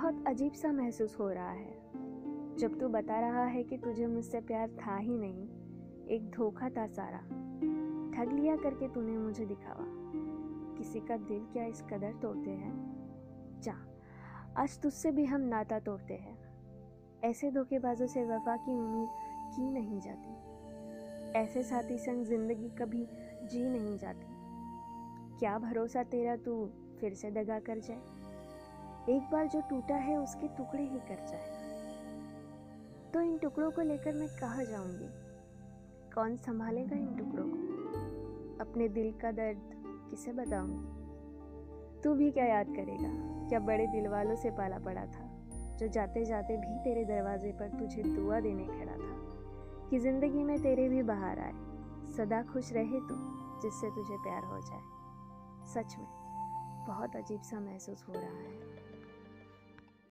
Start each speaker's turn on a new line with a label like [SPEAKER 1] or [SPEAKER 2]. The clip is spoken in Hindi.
[SPEAKER 1] बहुत अजीब सा महसूस हो रहा है जब तू बता रहा है कि तुझे मुझसे प्यार था ही नहीं, एक धोखा था सारा। ठग लिया करके तूने मुझे दिखावा। किसी का दिल क्या इस कदर तोड़ते हैं। जा, आज तुझसे भी हम नाता तोड़ते हैं। ऐसे धोखेबाजों से वफा की उम्मीद की नहीं जाती। ऐसे साथी संग जिंदगी कभी जी नहीं जाती। क्या भरोसा तेरा तू फिर से दगा कर जाए। एक बार जो टूटा है उसके टुकड़े ही कर जाए। तो इन टुकड़ों को लेकर मैं कहाँ जाऊंगी। कौन संभालेगा इन टुकड़ों को। अपने दिल का दर्द किसे बताऊंगी। तू भी क्या याद करेगा। क्या बड़े दिल वालों से पाला पड़ा था, जो जाते जाते भी तेरे दरवाजे पर तुझे दुआ देने खड़ा था कि जिंदगी में तेरे भी बहार आए। सदा खुश रहे तू, जिससे तुझे प्यार हो जाए। सच में बहुत अजीब सा महसूस हो रहा है।